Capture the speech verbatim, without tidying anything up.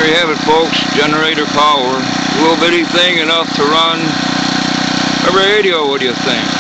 There you have it, folks. Generator power. A little bitty thing enough to run a radio, what do you think?